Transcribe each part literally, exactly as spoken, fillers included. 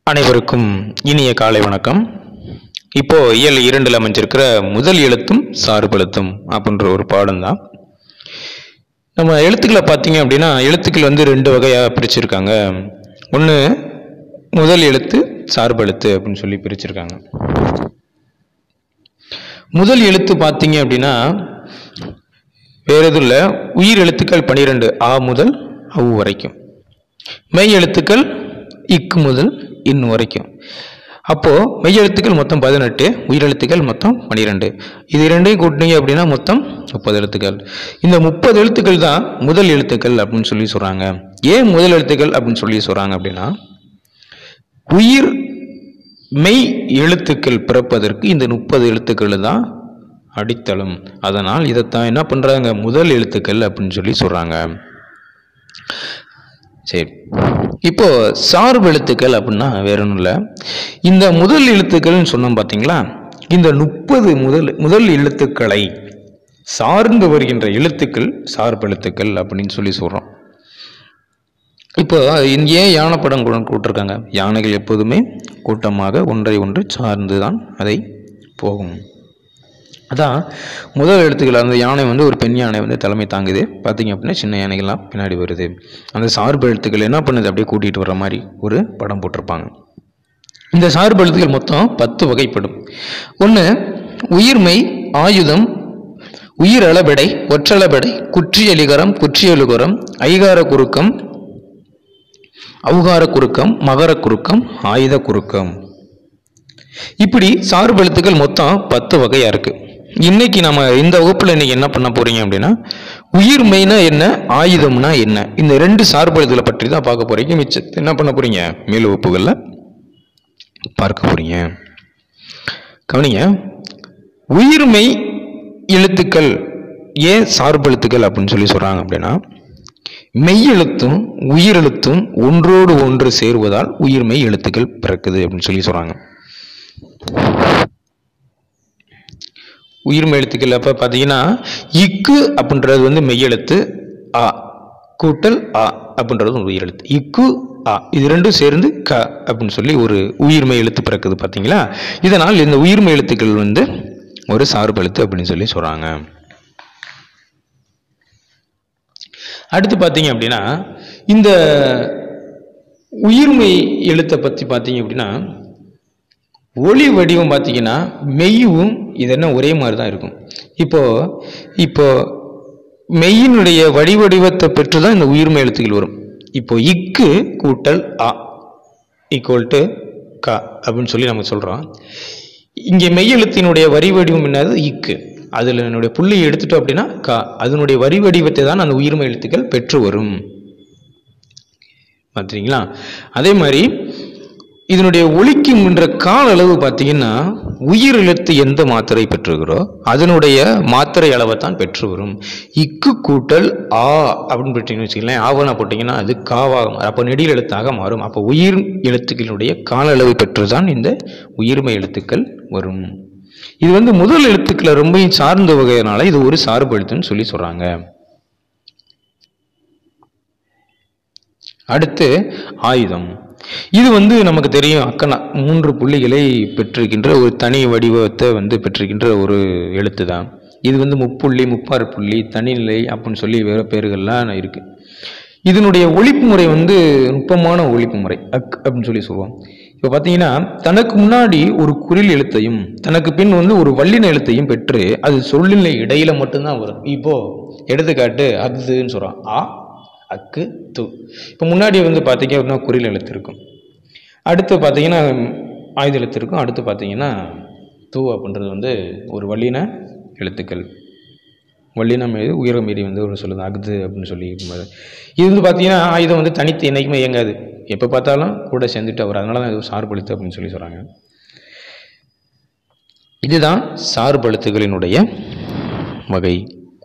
அனைவருக்கும் இனிய காலை வணக்கம். இப்போ இயல் இரண்டில் அமைஞ்சிருக்கிற முதல் எழுத்தும் சார்பெழுத்தும் அப்படின்ற ஒரு பாடம் தான். நம்ம எழுத்துக்களை பார்த்தீங்க அப்படின்னா எழுத்துக்கள் வந்து ரெண்டு வகையாக பிரிச்சிருக்காங்க. ஒன்று முதல் எழுத்து சார்பெழுத்து அப்படின்னு சொல்லி பிரிச்சிருக்காங்க. முதல் எழுத்து பார்த்தீங்க அப்படின்னா வேற எதுவும் இல்லை, உயிர் எழுத்துக்கள் பனிரெண்டு, ஆ முதல் அவு வரைக்கும். மெய் எழுத்துக்கள் இக்கு முதல் இன்னு வரைக்கும். அப்போ மெய் எழுத்துக்கள் மொத்தம் பதினெட்டு, உயிரெழுத்துக்கள் மொத்தம் பனிரெண்டு. இது இரண்டையும் கூட்டினீங்க அப்படின்னா மொத்தம் முப்பது எழுத்துக்கள். இந்த முப்பது எழுத்துக்கள் தான் முதல் எழுத்துக்கள் அப்படின்னு சொல்லி சொல்றாங்க. ஏன் முதல் எழுத்துக்கள் அப்படின்னு சொல்லி சொல்றாங்க அப்படின்னா, உயிர் மெய் எழுத்துக்கள் பிறப்பதற்கு இந்த முப்பது எழுத்துக்கள் தான் அடித்தளம். அதனால் இதைத்தான் என்ன பண்றாங்க, முதல் எழுத்துக்கள் அப்படின்னு சொல்லி சொல்றாங்க. சரி, இப்போ சார்பு எழுத்துக்கள் அப்படின்னா வேற ஒன்றும் இல்லை. இந்த முதல் எழுத்துக்கள்னு சொன்னோம் பார்த்தீங்களா, இந்த முப்பது முதல் முதல் எழுத்துக்களை சார்ந்து வருகின்ற எழுத்துக்கள் சார்பு எழுத்துக்கள் அப்படின்னு சொல்லி சொல்றோம். இப்போ இங்கே யானை படம் கூட்டிருக்காங்க. யானைகள் எப்போதுமே கூட்டமாக ஒன்றை ஒன்று சார்ந்து தான் அதை போகும். அதான் முதல் எழுத்துக்கள். அந்த யானை வந்து ஒரு பெண் யானை வந்து தலைமை தாங்குது. பார்த்தீங்க அப்படின்னா சின்ன யானைகள்லாம் பின்னாடி வருது. அந்த சார்பு எழுத்துக்கள் என்ன பண்ணுது, அப்படியே கூட்டிகிட்டு வர்ற மாதிரி ஒரு படம் போட்டிருப்பாங்க. இந்த சார்பு எழுத்துக்கள் மொத்தம் பத்து வகைப்படும். ஒன்று உயிர்மை, ஆயுதம், உயிர் அளபெடை, ஒற்றளபெடை, குற்றியலிகரம், குற்றியலுகரம், ஐகார குறுக்கம், அவுகார குறுக்கம், மகர குறுக்கம், ஆயுத குறுக்கம். இப்படி சார்பு எழுத்துக்கள் மொத்தம் பத்து வகையா இருக்கு. இன்னைக்கு நம்ம இந்த வகுப்புல இன்னைக்கு என்ன பண்ண போறீங்க அப்படின்னா, உயிர்மைனா என்ன, ஆயுதம்னா என்ன, இந்த ரெண்டு சார்பு எழுத்துக்களை பற்றி தான் பார்க்க போறீங்க. மிச்சத்தை என்ன பண்ண போறீங்க, மேல் வகுப்புகள்ல பார்க்க போறீங்க. கவனிங்க, உயிர்மெய் எழுத்துக்கள் ஏன் சார்பு எழுத்துக்கள் அப்படின்னு சொல்லி சொல்றாங்க அப்படின்னா, மெய்யெழுத்தும் உயிரெழுத்தும் ஒன்றோடு ஒன்று சேருவதால் உயிர்மெய் எழுத்துக்கள் பிறக்குது அப்படின்னு சொல்லி சொல்றாங்க. உயிர்மெய் எழுத்துக்கள் அப்ப பாத்தீங்கன்னா இக்கு அப்படின்றது வந்து மெய்யெழுத்து, ஆ கூட்டல் ஆ அப்படின்றது உயிரெழுத்து. இக்கு ஆ இது ரெண்டும் சேர்ந்து க அப்படின்னு சொல்லி ஒரு உயிர்மெய் எழுத்து பிறக்குது பாத்தீங்களா. இதனால் இந்த உயிர்மெய் எழுத்துக்கள் வந்து ஒரு சார்பு எழுத்து அப்படின்னு சொல்லி சொல்றாங்க. அடுத்து பார்த்தீங்க அப்படின்னா, இந்த உயிர்மெய் எழுத்தை பற்றி பார்த்தீங்க அப்படின்னா, ஒளி வடிவம் பார்த்தீங்கன்னா மெய்யும் இதெல்லாம் ஒரே மாதிரி தான் இருக்கும். இப்போ இப்போ மெய்யினுடைய வடிவடிவத்தை பெற்று தான் இந்த உயிர்மெய் எழுத்துக்கள் வரும். இப்போ இக்கு கூட்டல் ஆ ஈக்குவல் டு க அப்படின்னு சொல்லி நம்ம சொல்றோம். இங்கே மெய் எழுத்தினுடைய வரி வடிவம் என்னது, இக்கு. அதில் என்னுடைய புள்ளியை எடுத்துட்டோம் அப்படின்னா கா, அதனுடைய வரி வடிவத்தை தான் அந்த உயிர்மெய் எழுத்துக்கள் பெற்று வரும். பார்த்தீங்களா. அதே மாதிரி இதனுடைய ஒலிக்கும்ன்ற கால அளவு பார்த்தீங்கன்னா உயிர் எழுத்து எந்த மாத்திரை பெற்றுகிறோ அதனுடைய மாத்திரை அளவை தான் பெற்று வரும். இக்கு கூட்டல் ஆ அப்படின்னு பெற்றீங்கன்னு வச்சுக்கலாம், ஆவணா போட்டீங்கன்னா அது காவாக மாறும். அப்போ நெடில் எழுத்தாக மாறும். அப்போ உயிர் எழுத்துக்களுடைய கால அளவு பெற்றுதான் இந்த உயிர்மெய் எழுத்துக்கள் வரும். இது வந்து முதல் எழுத்துக்களை ரொம்ப சார்ந்த வகையினால இது ஒரு சார்பு எழுத்துன்னு சொல்லி சொல்றாங்க. அடுத்து ஆயுதம். இது வந்து நமக்கு தெரியும், அக்கனா மூன்று புள்ளிகளை பெற்றிருக்கின்ற ஒரு தனி வடிவத்தை வந்து பெற்றிருக்கின்ற ஒரு எழுத்து தான். இது வந்து முப்புள்ளி, முப்பாறு புள்ளி, தனிநிலை அப்படின்னு சொல்லி வேறு பேர்கள்லாம் இருக்கு. இதனுடைய ஒழிப்பு முறை வந்து நுட்பமான ஒழிப்பு முறை, அக் அப்படின்னு சொல்லி சொல்லுவோம். இப்போ பார்த்தீங்கன்னா தனக்கு முன்னாடி ஒரு குறில் எழுத்தையும் தனக்கு பின் வந்து ஒரு வல்லின எழுத்தையும் பெற்று அது சொல்லின இடையில மட்டும்தான் வரும். இப்போ எடுத்துக்காட்டு அக்துன்னு சொல்றோம், ஆ அக்கு து. இப்போ முன்னாடி வந்து பார்த்தீங்க அப்படின்னா குறில் எழுத்து இருக்கும், அடுத்து பார்த்தீங்கன்னா ஆயுத எழுத்து இருக்கும், அடுத்து பார்த்தீங்கன்னா தூ அப்படின்றது வந்து ஒரு வல்லின எழுத்துக்கள். வல்லினம் மீது உயர மீறி வந்து ஒரு சொல்லுது அக்து அப்படின்னு சொல்லி. இது வந்து பார்த்தீங்கன்னா ஆயுதம் வந்து தனித்து என்னைக்குமே இயங்காது, எப்போ பார்த்தாலும் கூட சேர்ந்துட்டு வரும். அதனால தான் இது சார்பு எழுத்து அப்படின்னு சொல்லி சொல்றாங்க. இதுதான் சார்பு எழுத்துக்களினுடைய வகை.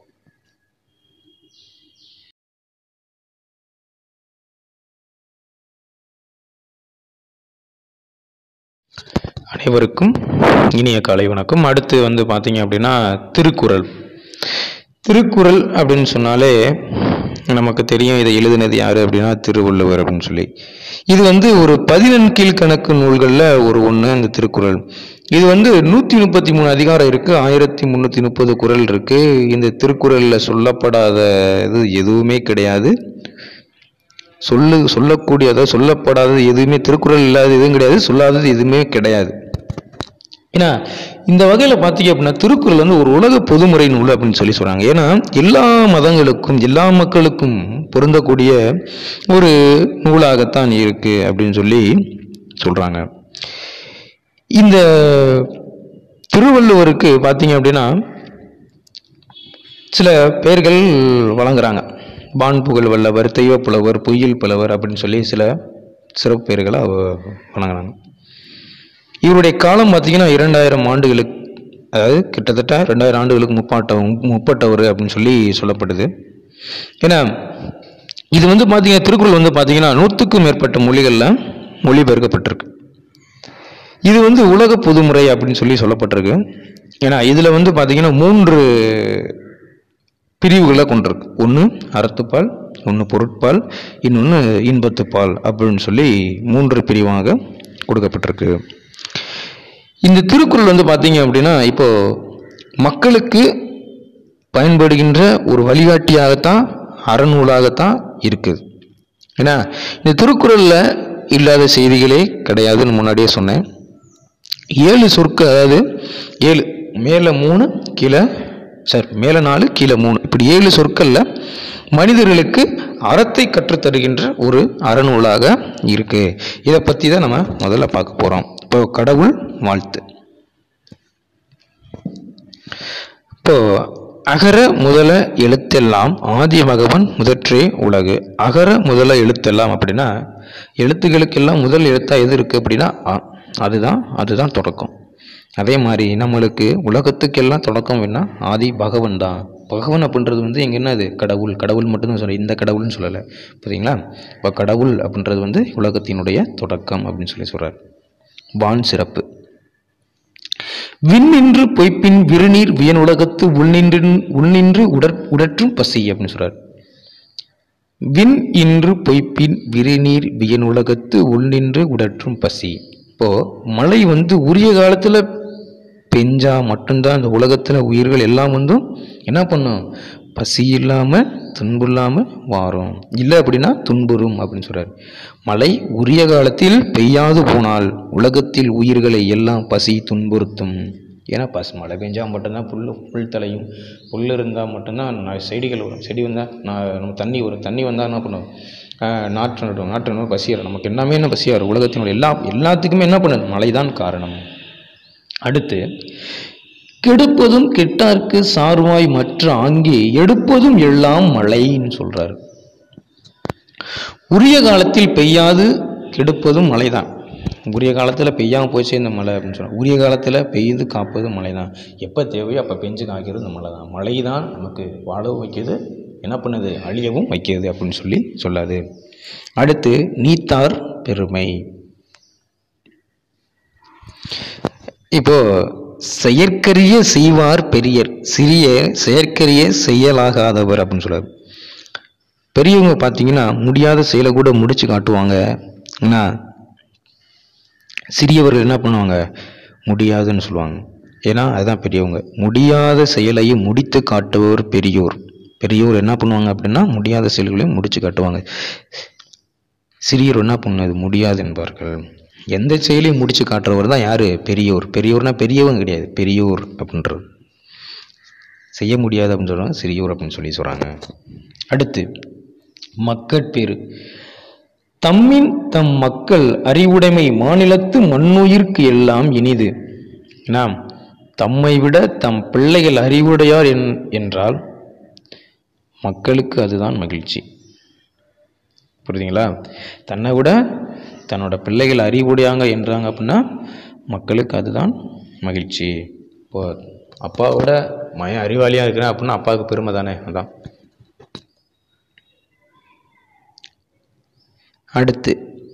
அனைவருக்கும் இனிய காலை வணக்கம். அடுத்து வந்து பார்த்தீங்க அப்படின்னா திருக்குறள். திருக்குறள் அப்படின்னு சொன்னாலே நமக்கு தெரியும், இதை எழுதினது யாரு அப்படின்னா திருவள்ளுவர் அப்படின்னு சொல்லி. இது வந்து ஒரு பதினெண் கீழ்கணக்கு நூல்களில் ஒரு ஒன்று அந்த திருக்குறள். இது வந்து நூற்றி முப்பத்தி மூணு அதிகாரம் இருக்கு, ஆயிரத்தி முந்நூற்றி முப்பது குறள் இருக்கு. இந்த திருக்குறளில் சொல்லப்படாத இது எதுவுமே கிடையாது. சொல்லு சொல்லக்கூடியதோ சொல்லப்படாதது எதுவுமே திருக்குறள் இல்லாத எதுவும் கிடையாது, சொல்லாதது எதுவுமே கிடையாது. ஏன்னா இந்த வகையில் பார்த்தீங்க அப்படின்னா திருக்குறள் வந்து ஒரு உலக பொதுமுறை நூல் அப்படின்னு சொல்லி சொல்கிறாங்க. ஏன்னா எல்லா மதங்களுக்கும் எல்லா மக்களுக்கும் பொருந்தக்கூடிய ஒரு நூலாகத்தான் இருக்கு அப்படின்னு சொல்லி சொல்கிறாங்க. இந்த திருவள்ளுவருக்கு பார்த்தீங்க அப்படின்னா சில பெயர்கள் வழங்குறாங்க. வான்புகழ் வல்லவர், தெய்வ புலவர், பொய்யில் புலவர் அப்படின்னு சொல்லி சில சிறப்பு பெயர்களை வழங்குறாங்க. இவருடைய காலம் பார்த்தீங்கன்னா இரண்டாயிரம் ஆண்டுகளுக்கு, அதாவது கிட்டத்தட்ட ரெண்டாயிரம் ஆண்டுகளுக்கு முப்பாட்ட முப்பட்டவர் அப்படின்னு சொல்லி சொல்லப்படுது. ஏன்னா இது வந்து பார்த்தீங்கன்னா திருக்குறள் வந்து பார்த்தீங்கன்னா நூற்றுக்கும் மேற்பட்ட மொழிகளில் மொழிபெயர்க்கப்பட்டிருக்கு. இது வந்து உலக பொதுமுறை அப்படின்னு சொல்லி சொல்லப்பட்டிருக்கு. ஏன்னா இதில் வந்து பார்த்தீங்கன்னா மூன்று பிரிவுகளை கொண்டிருக்கு. ஒன்று அறத்துப்பால், ஒன்று பொருட்பால், இன்னொன்று இன்பத்துப்பால் அப்படின்னு சொல்லி மூன்று பிரிவாக கொடுக்கப்பட்டிருக்கு. இந்த திருக்குறள் வந்து பார்த்தீங்க அப்படின்னா இப்போ மக்களுக்கு பயன்படுகின்ற ஒரு வழிகாட்டியாகத்தான் அறநூலாகத்தான் இருக்குது. ஏன்னா இந்த திருக்குறளில் இல்லாத செய்திகளே கிடையாதுன்னு முன்னாடியே சொன்னேன். ஏழு சொற்கள், அதாவது ஏழு, மேலே மூணு கீழே சார் மேலே நாலு கீழே மூணு, இப்படி ஏழு சொற்களில் மனிதர்களுக்கு அறத்தை கற்றுத்தருகின்ற ஒரு அறநூலாக இருக்கு. இதை பற்றி தான் நம்ம முதல்ல பார்க்க போகிறோம். இப்போ கடவுள் வாழ்த்து. இப்போ அகர முதல எழுத்தெல்லாம் ஆதி பகவன் முதற்றே உலகு. அகர முதல எழுத்தெல்லாம் அப்படின்னா எழுத்துக்களுக்கெல்லாம் முதல் எழுத்தா எது இருக்கு அப்படின்னா அதுதான் அதுதான் தொடக்கம். அதே மாதிரி நம்மளுக்கு உலகத்துக்கெல்லாம் தொடக்கம் வேணா ஆதி பகவன் தான். பகவன் அப்படின்றது வந்து எங்க என்னது கடவுள். கடவுள் மட்டும்தான் சொல்ல, இந்த கடவுள்னு சொல்லலை. புரியுதுங்களா? இப்போ கடவுள் அப்படின்றது வந்து உலகத்தினுடைய தொடக்கம் அப்படின்னு சொல்லி சொல்றார். வான் சிறப்பு. விண்ணின்று பொய்ப்பின் விருநீர் வியன் உலகத்து உள்நின்று உள்நின்று உடற் உடற்றும் பசி அப்படின்னு சொல்றார். விண் இன்று பொய்ப்பின் விருநீர் வியன் உலகத்து உள்நின்று உடற்றும் பசி. இப்போ மழை வந்து உரிய காலத்துல பெஞ்சா மட்டும்தான் இந்த உலகத்துல உயிர்கள் எல்லாம் வந்து என்ன பண்ணும், பசி இல்லாம துன்பு இல்லாம வாரும், இல்லை அப்படின்னா துன்புறும் அப்படின்னு சொல்றாரு. மழை உரிய காலத்தில் பெய்யாது போனால் உலகத்தில் உயிர்களை எல்லாம் பசி துன்புறுத்தும். ஏன்னா பசு மழை பெஞ்சா மட்டும்தான் புல் புல் தலையும், புல் இருந்தால் மட்டும்தான் செடிகள் வரும், செடி வந்தால் நான் நம்ம தண்ணி வரும், தண்ணி வந்தால் என்ன பண்ணும், நாற்று நடுவோம், நாற்று நடுவோம், பசியாரும். நமக்கு எல்லாமே என்ன பசியாரும், உலகத்தினுடைய எல்லா எல்லாத்துக்குமே என்ன பண்ணுது, மழைதான் காரணம். அடுத்து கெடுப்பதும் கெட்டார்க்கு சார்வாய் மற்ற ஆங்கே எடுப்பதும் எல்லாம் மழைன்னு சொல்றாரு. உரிய காலத்தில் பெய்யாது கெடுப்பதும் மழைதான். உரிய காலத்தில் பெய்யாமல் போச்சு இந்த மழை அப்படின்னு சொல்கிறாங்க. உரிய காலத்தில் பெய்து காப்பது மழை தான். எப்போ தேவையோ அப்போ பெஞ்சு காய்க்கிறது இந்த மழை தான். மழை தான் நமக்கு வாழவும் வைக்கிறது, என்ன பண்ணுது, அழியவும் வைக்கிறது அப்படின்னு சொல்லி சொல்லாது. அடுத்து நீத்தார் பெருமை. இப்போ செயற்கரிய செய்வார் பெரியர், சிறிய செயற்கரிய செயலாகாதவர் அப்படின்னு சொல்றாரு. பெரியவங்க பார்த்தீங்கன்னா முடியாத செயலை கூட முடிச்சு காட்டுவாங்க. ஏன்னா சிறியவர்கள் என்ன பண்ணுவாங்க, முடியாதுன்னு சொல்லுவாங்க. ஏன்னா அதுதான் பெரியவங்க. முடியாத செயலையும் முடித்து காட்டுபவர் பெரியோர். பெரியோர் என்ன பண்ணுவாங்க அப்படின்னா முடியாத செயல்களையும் முடிச்சு காட்டுவாங்க. சிறியோர் என்ன பண்ணுவது, முடியாது என்பார்கள். எந்த செயலையும் முடிச்சு காட்டுறவர் தான் யாரு, பெரியோர். பெரியோர்னா பெரியவங்க கிடையாது, பெரியோர் அப்படின்றது. செய்ய முடியாது அப்படின்னு சொல்றாங்க, சிறியோர் அப்படின்னு சொல்லி சொல்றாங்க. அடுத்து மக்கட்பேறு. தம்மின் தம் மக்கள் அறிவுடைமை மாநிலத்து மண்ணுயிர்க்கு எல்லாம் இனிது. நாம் தம்மை விட தம் பிள்ளைகள் அறிவுடையார் என்றால் மக்களுக்கு அதுதான் மகிழ்ச்சி. புரியுதுங்களா? தன்னை விட தன்னோட பிள்ளைகள் அறிவுடையாங்க என்றாங்க அப்படின்னா மக்களுக்கு அதுதான் மகிழ்ச்சி. இப்போ அப்பாவோட மகன் அறிவாளியாக இருக்கிறேன் அப்படின்னா அப்பாவுக்கு பெருமை தானே. அதான். அடுத்து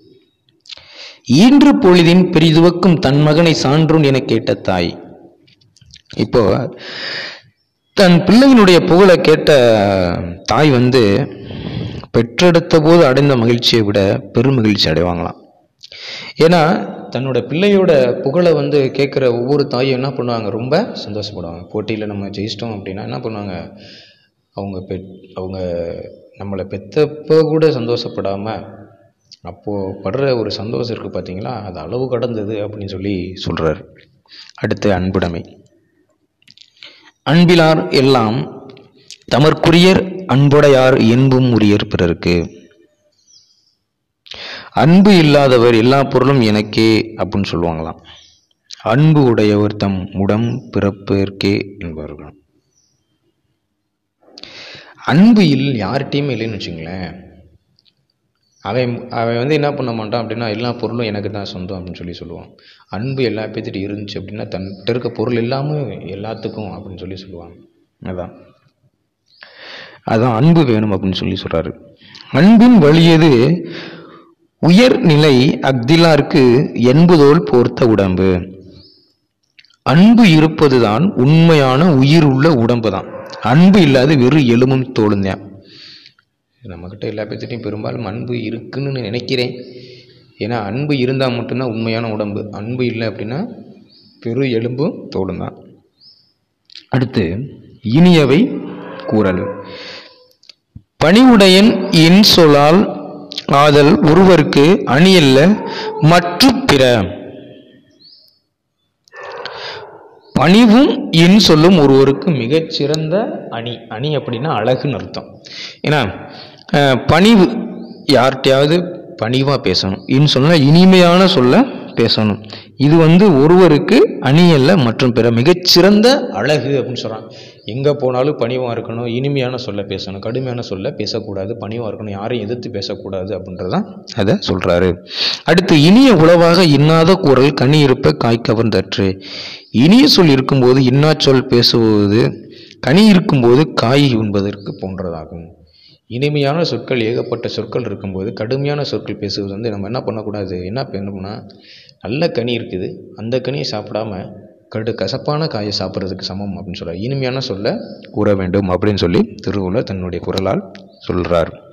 ஈன்று பொழுதின் பெரிதுவக்கும் தன் மகனை சான்றோன் என கேட்ட தாய். இப்போ தன் பிள்ளையினுடைய புகழை கேட்ட தாய் வந்து பெற்றெடுத்த போது அடைந்த மகிழ்ச்சியை விட பெரும் மகிழ்ச்சி அடைவாங்களாம். ஏன்னா தன்னோட பிள்ளையோட புகழை வந்து கேட்குற ஒவ்வொரு தாயும் என்ன பண்ணுவாங்க, ரொம்ப சந்தோஷப்படுவாங்க. போட்டியில் நம்ம ஜெயிச்சிட்டோம் அப்படின்னா என்ன பண்ணுவாங்க, அவங்க பெ அவங்க நம்மளை பெற்றப்போ கூட சந்தோஷப்படாமல் அப்போது படுற ஒரு சந்தோஷம் இருக்குது பார்த்தீங்களா, அது அளவு கடந்தது அப்படின்னு சொல்லி சொல்கிறார். அடுத்து அன்புடைமை. அன்பிலார் எல்லாம் தமர்க்குரியர் அன்புடையார் என்பும் உரியர் பிறருக்கு. அன்பு இல்லாதவர் எல்லா பொருளும் எனக்கே அப்படின்னு சொல்லுவாங்களாம். அன்பு உடையவர் தம் உடம் பிறப்பிற்கே என்பார்கள். அன்பு இல் யார்கிட்டையுமே இல்லைன்னு வச்சுங்களேன், அவன் அவன் வந்து என்ன பண்ண மாட்டான் அப்படின்னா எல்லா பொருளும் எனக்கு தான் சொந்தம் அப்படின்னு சொல்லி சொல்லுவான். அன்பு எல்லா பேர்த்திட்டு இருந்துச்சு அப்படின்னா தன்கிட்ட இருக்க பொருள் இல்லாமல் எல்லாத்துக்கும் அப்படின்னு சொல்லி சொல்லுவாங்க. அதான் அதான் அன்பு வேணும் அப்படின்னு சொல்லி சொல்றாரு. அன்பின் வலியது உயர்நிலை அக்திலாருக்கு என்பதோல் போர்த்த உடம்பு. அன்பு இருப்பதுதான் உண்மையான உயிர் உள்ள உடம்பு தான். அன்பு இல்லாத வெறும் எலும்பும் தோலும் தான். நம்மக்கிட்ட எல்லா பேர்த்திட்டையும் பெரும்பாலும் அன்பு இருக்குன்னு நினைக்கிறேன். ஏன்னா அன்பு இருந்தால் மட்டும்தான் உண்மையான உடம்பு. அன்பு இல்லை அப்படின்னா பெரு எலும்பும் தோலும் தான். அடுத்து இனியவை கூறல். பணிவுடையன் என் சொல்லால் ஆதல் ஒருவருக்கு அணியல்ல மற்ற பிற. பணிவும் என் சொல்லும் ஒருவருக்கு மிகச்சிறந்த அணி. அணி அப்படின்னா அழகுன்னு அர்த்தம். ஏன்னா பணிவு, யார்கிட்டையாவது பணிவாக பேசணும். இன் சொன்னா இனிமையான சொல்ல பேசணும். இது வந்து ஒருவருக்கு அணியல்ல மற்றும் பிற மிகச்சிறந்த அழகு அப்படின்னு சொல்கிறான். எங்கே போனாலும் பணிவாக இருக்கணும், இனிமையான சொல்ல பேசணும், கடுமையான சொல்ல பேசக்கூடாது, பணிவாக இருக்கணும், யாரையும் எதிர்த்து பேசக்கூடாது அப்படின்றதான் அதை சொல்கிறாரு. அடுத்து இனிய உளவாக இன்னாத குரல் கனி இருப்ப காய்க்கவன் தற்று. இனிய சொல் இருக்கும்போது இன்னா சொல் பேசுவது கனி இருக்கும்போது காய் உண்பதற்கு போன்றதாகும். இனிமையான சொற்கள் ஏகப்பட்ட சொற்கள் இருக்கும்போது கடுமையான சொற்கள் பேசுவது வந்து நம்ம என்ன பண்ணக்கூடாது, என்ன பண்ணணும்னா நல்ல கனி இருக்குது அந்த கனியை சாப்பிடாம கடு கசப்பான காயை சாப்பிட்றதுக்கு சமம் அப்படின்னு சொல்கிறார். இனிமையான சொல்ல கூற வேண்டும் அப்படின்னு சொல்லி திருவள்ளுவர் தன்னுடைய குரலால் சொல்கிறார்.